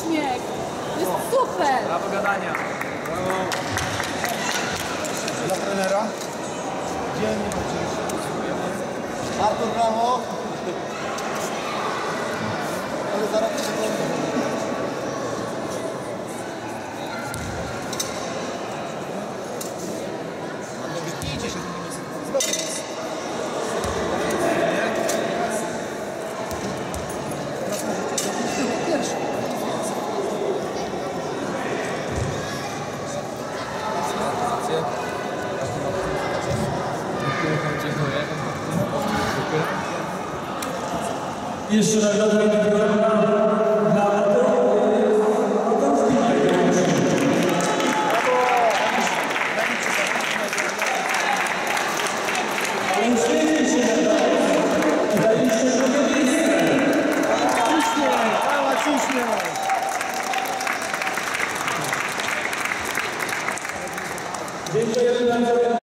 uśmiech. To jest super. Brawo gadania. Brawo. Dla trenera. Dziennie Artur, brawo. Ale zaraz to wygląda. Idzie się znowu jest. Pierwszy. Dziękuję. Jeszcze nagroda